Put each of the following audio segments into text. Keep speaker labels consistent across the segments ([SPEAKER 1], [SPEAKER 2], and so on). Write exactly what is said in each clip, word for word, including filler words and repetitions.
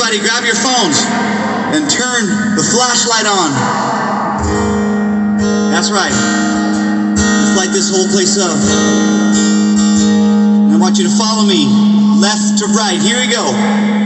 [SPEAKER 1] Everybody grab your phones and turn the flashlight on. That's right. Let's light this whole place up. And I want you to follow me, left to right. Here we go.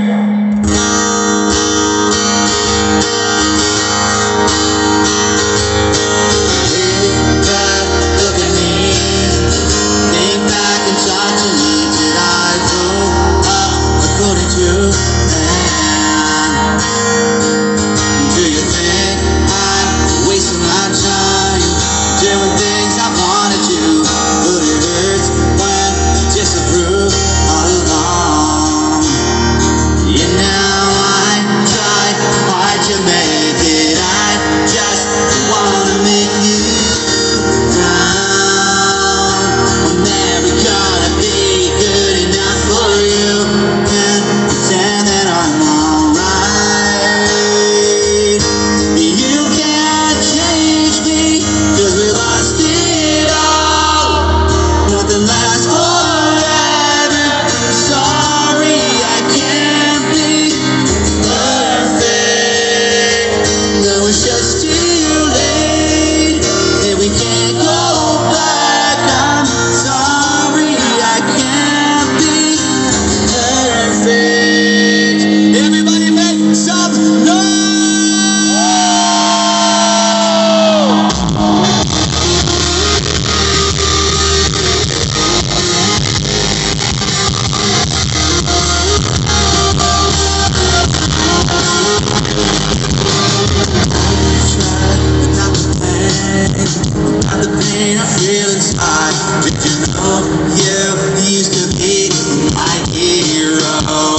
[SPEAKER 1] Did you know you used to be my hero?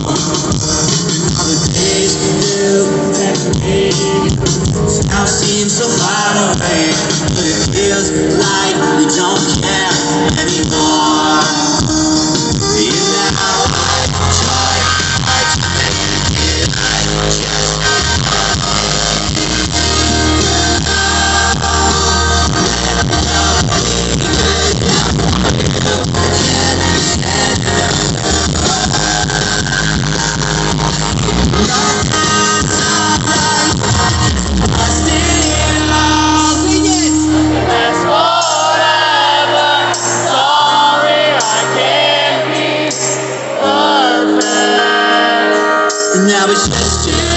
[SPEAKER 1] And all the days you had me now seem so far away, but it feels like we don't care anymore. And now I try, I try to get I just now it's just you.